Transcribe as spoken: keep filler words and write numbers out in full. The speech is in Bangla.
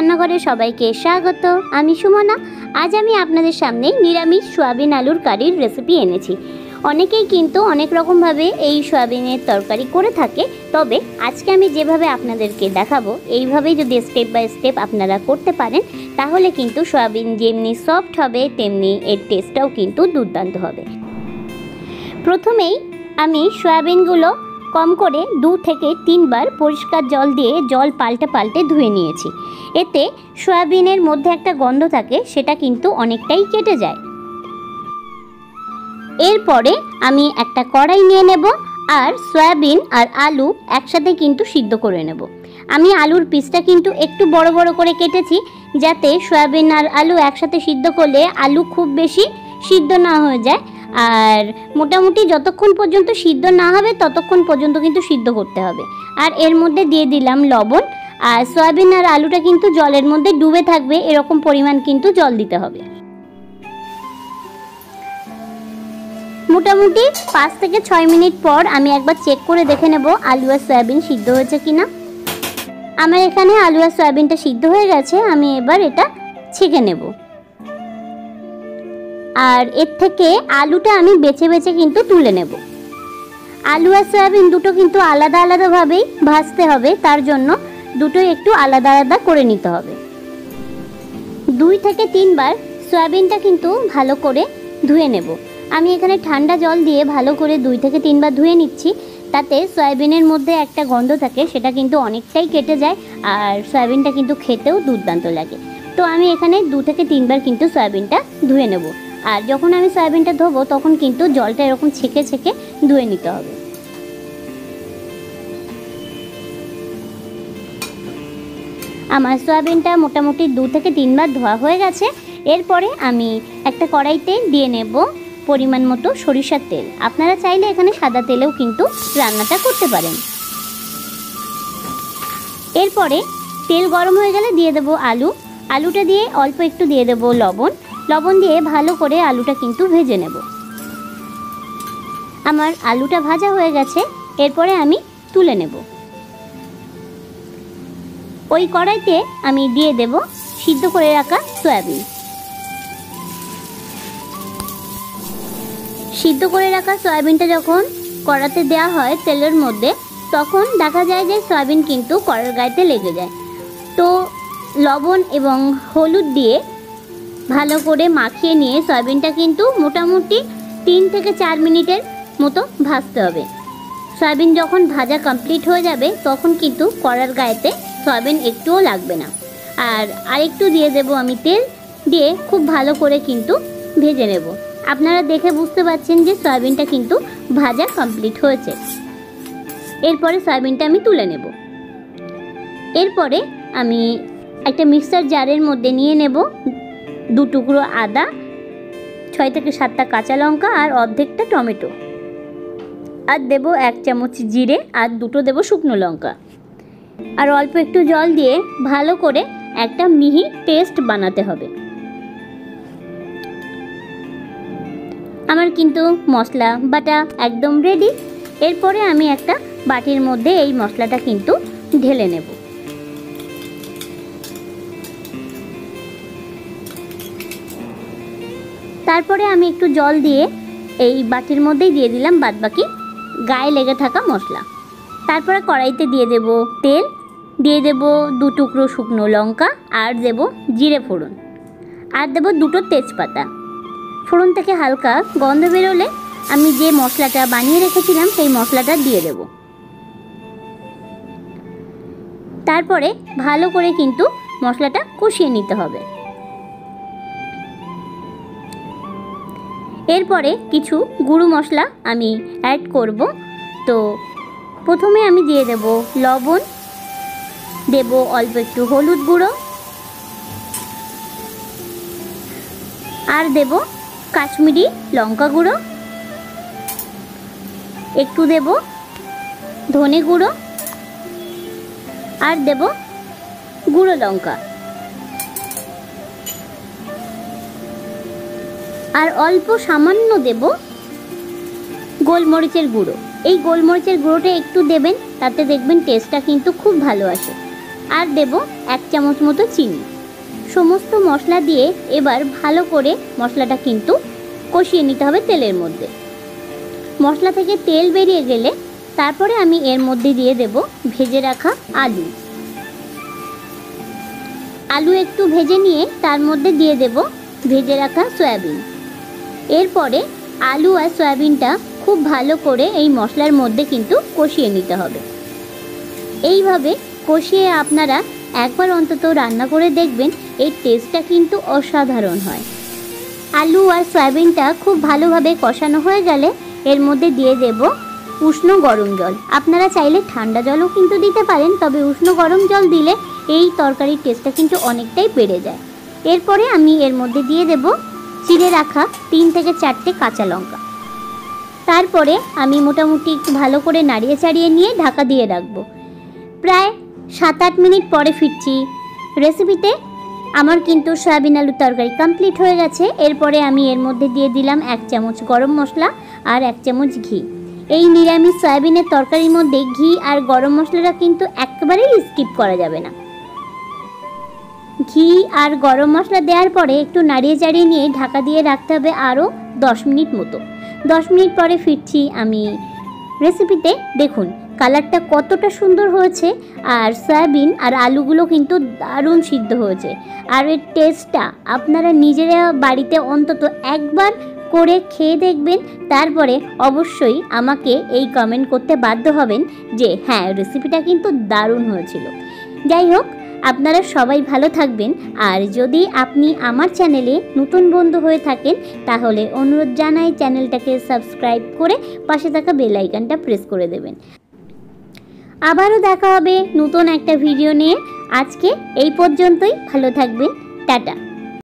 রান্নাঘরে সবাইকে স্বাগত। আমি সুমনা। আজ আমি আপনাদের সামনে নিরামিষ সয়াবিন আলুর কারির রেসিপি এনেছি। অনেকেই কিন্তু অনেক রকমভাবে এই সয়াবিনের তরকারি করে থাকে, তবে আজকে আমি যেভাবে আপনাদেরকে দেখাবো এইভাবেই যদি স্টেপ বাই স্টেপ আপনারা করতে পারেন তাহলে কিন্তু সয়াবিন যেমনি সফট হবে তেমনি এর টেস্টটাও কিন্তু দুর্দান্ত হবে। প্রথমেই আমি সয়াবিনগুলো কম করে দু থেকে তিনবার পরিষ্কার জল দিয়ে জল পাল্টে পাল্টে ধুয়ে নিয়েছি। এতে সয়াবিনের মধ্যে একটা গন্ধ থাকে, সেটা কিন্তু অনেকটাই কেটে যায়। এরপরে আমি একটা কড়াই নিয়ে নেব আর সয়াবিন আর আলু একসাথে কিন্তু সিদ্ধ করে নেব। আমি আলুর পিসটা কিন্তু একটু বড় বড় করে কেটেছি, যাতে সয়াবিন আর আলু একসাথে সিদ্ধ করলে আলু খুব বেশি সিদ্ধ না হয়ে যায়। আর মোটামুটি যতক্ষণ পর্যন্ত সিদ্ধ না হবে ততক্ষণ পর্যন্ত কিন্তু সিদ্ধ করতে হবে। আর এর মধ্যে দিয়ে দিলাম লবণ। আর সয়াবিন আর আলুটা কিন্তু জলের মধ্যে ডুবে থাকবে, এরকম পরিমাণ কিন্তু জল দিতে হবে। মোটামুটি পাঁচ থেকে ছয় মিনিট পর আমি একবার চেক করে দেখে নেব আলু আর সয়াবিন সিদ্ধ হয়েছে কিনা। আমার এখানে আলু আর সয়াবিনটা সিদ্ধ হয়ে গেছে। আমি এবার এটা ছেঁকে নেব। আর এর থেকে আলুটা আমি বেছে বেছে কিন্তু তুলে নেব। আলু আর সয়াবিন দুটো কিন্তু আলাদা আলাদাভাবেই ভাজতে হবে, তার জন্য দুটোই একটু আলাদা আলাদা করে নিতে হবে। দুই থেকে তিনবার সয়াবিনটা কিন্তু ভালো করে ধুয়ে নেব। আমি এখানে ঠান্ডা জল দিয়ে ভালো করে দুই থেকে তিনবার ধুয়ে নিচ্ছি, তাতে সয়াবিনের মধ্যে একটা গন্ধ থাকে, সেটা কিন্তু অনেকটাই কেটে যায় আর সয়াবিনটা কিন্তু খেতেও দুর্দান্ত লাগে। তো আমি এখানে দু থেকে তিনবার কিন্তু সয়াবিনটা ধুয়ে নেব। আর যখন আমি সয়াবিনটা ধোবো তখন কিন্তু জলটা এরকম ছেঁকে ছেঁকে ধুয়ে নিতে হবে। আমার সয়াবিনটা মোটামুটি দু থেকে তিনবার ধোয়া হয়ে গেছে। এরপরে আমি একটা কড়াইতে দিয়ে নেব পরিমাণ মতো সরিষার তেল। আপনারা চাইলে এখানে সাদা তেলেও কিন্তু রান্নাটা করতে পারেন। এরপরে তেল গরম হয়ে গেলে দিয়ে দেব আলু। আলুটা দিয়ে অল্প একটু দিয়ে দেব লবণ। লবণ দিয়ে ভালো করে আলুটা কিন্তু ভেজে নেব। আমার আলুটা ভাজা হয়ে গেছে। এরপরে আমি তুলে নেব। ওই কড়াইতে আমি দিয়ে দেব সিদ্ধ করে রাখা সয়াবিন। সিদ্ধ করে রাখা সয়াবিনটা যখন কড়াতে দেওয়া হয় তেলের মধ্যে, তখন দেখা যায় যে সয়াবিন কিন্তু কড়ার গায়েতে লেগে যায়। তো লবণ এবং হলুদ দিয়ে ভালো করে মাখিয়ে নিয়ে সয়াবিনটা কিন্তু মোটামুটি তিন থেকে চার মিনিটের মতো ভাজতে হবে। সয়াবিন যখন ভাজা কমপ্লিট হয়ে যাবে তখন কিন্তু কড়ার গায়েতে সয়াবিন একটুও লাগবে না। আর আরেকটু দিয়ে দেব আমি তেল, দিয়ে খুব ভালো করে কিন্তু ভেজে নেব। আপনারা দেখে বুঝতে পারছেন যে সয়াবিনটা কিন্তু ভাজা কমপ্লিট হয়েছে। এরপরে সয়াবিনটা আমি তুলে নেব। এরপরে আমি একটা মিক্সার জারের মধ্যে নিয়ে নেব দু টুকরো আদা, ছয় থেকে সাতটা কাঁচা লঙ্কা আর অর্ধেকটা টমেটো, আর দেব এক চামচ জিরে আর দুটো দেব শুকনো লঙ্কা। আর অল্প একটু জল দিয়ে ভালো করে একটা মিহি পেস্ট বানাতে হবে। আমার কিন্তু মশলা বাটা একদম রেডি। এরপরে আমি একটা বাটির মধ্যে এই মশলাটা কিন্তু ঢেলে নেব। তারপরে আমি একটু জল দিয়ে এই বাটির মধ্যেই দিয়ে দিলাম বাদবাকি গায়ে লেগে থাকা মশলা। তারপরে কড়াইতে দিয়ে দেব তেল, দিয়ে দেব দু টুকরো শুকনো লঙ্কা আর দেব জিরে ফোড়ন, আর দেব দুটো তেজপাতা। ফোড়ন থেকে হালকা গন্ধ বেরোলে আমি যে মশলাটা বানিয়ে রেখেছিলাম সেই মশলাটা দিয়ে দেব। তারপরে ভালো করে কিন্তু মশলাটা কষিয়ে নিতে হবে। এরপরে কিছু গুঁড়ো মশলা আমি অ্যাড করব। তো প্রথমে আমি দিয়ে দেব লবণ, দেব অল্প একটু হলুদ গুঁড়ো, আর দেব কাশ্মীরি লঙ্কা গুঁড়ো, একটু দেব ধনে গুঁড়ো, আর দেব গুঁড়ো লঙ্কা, আর অল্প সামান্য দেব গোলমরিচের গুঁড়ো। এই গোলমরিচের গুঁড়োটা একটু দেবেন, তাতে দেখবেন টেস্টটা কিন্তু খুব ভালো আসে। আর দেব এক চামচ মতো চিনি। সমস্ত মশলা দিয়ে এবার ভালো করে মশলাটা কিন্তু কষিয়ে নিতে হবে তেলের মধ্যে। মশলা থেকে তেল বেরিয়ে গেলে তারপরে আমি এর মধ্যে দিয়ে দেব ভেজে রাখা আলু। আলু একটু ভেজে নিয়ে তার মধ্যে দিয়ে দেব ভেজে রাখা সয়াবিন। এরপরে আলু আর সয়াবিনটা খুব ভালো করে এই মশলার মধ্যে কিন্তু কষিয়ে নিতে হবে। এইভাবে কষিয়ে আপনারা একবার অন্তত রান্না করে দেখবেন, এর টেস্টটা কিন্তু অসাধারণ হয়। আলু আর সয়াবিনটা খুব ভালোভাবে কষানো হয়ে গেলে এর মধ্যে দিয়ে দেব উষ্ণ গরম জল। আপনারা চাইলে ঠান্ডা জলও কিন্তু দিতে পারেন, তবে উষ্ণ গরম জল দিলে এই তরকারির টেস্টটা কিন্তু অনেকটাই বেড়ে যায়। এরপরে আমি এর মধ্যে দিয়ে দেব চিড়ে রাখা তিন থেকে চারটে কাঁচা লঙ্কা। তারপরে আমি মোটামুটি একটু ভালো করে নাড়িয়ে চাড়িয়ে নিয়ে ঢাকা দিয়ে রাখবো। প্রায় সাত আট মিনিট পরে ফিরছি। রেসিপিতে আমার কিন্তু সয়াবিন আলুর তরকারি কমপ্লিট হয়ে গেছে। এরপরে আমি এর মধ্যে দিয়ে দিলাম এক চামচ গরম মশলা আর এক চামচ ঘি। এই নিরামিষ সয়াবিনের তরকারির মধ্যে ঘি আর গরম মশলাটা কিন্তু একেবারেই স্কিপ করা যাবে না। ঘি আর গরম মশলা দেওয়ার পরে একটু নাড়িয়ে চাড়িয়ে নিয়ে ঢাকা দিয়ে রাখতে হবে আরও দশ মিনিট মতো। দশ মিনিট পরে ফিরছি আমি রেসিপিতে। দেখুন কালারটা কতটা সুন্দর হয়েছে, আর সয়াবিন আর আলুগুলো কিন্তু দারুণ সিদ্ধ হয়েছে। আর এর টেস্টটা আপনারা নিজেরা বাড়িতে অন্তত একবার করে খেয়ে দেখবেন, তারপরে অবশ্যই আমাকে এই কমেন্ট করতে বাধ্য হবেন যে হ্যাঁ রেসিপিটা কিন্তু দারুণ হয়েছিল। যাই হোক, আপনারা সবাই ভালো থাকবেন। আর যদি আপনি আমার চ্যানেলে নতুন বন্ধু হয়ে থাকেন তাহলে অনুরোধ জানাই চ্যানেলটাকে সাবস্ক্রাইব করে পাশে থাকা বেল আইকনটা প্রেস করে দেবেন। আবারও দেখা হবে নতুন একটা ভিডিও নিয়ে। আজকে এই পর্যন্তই, ভালো থাকবেন, টাটা।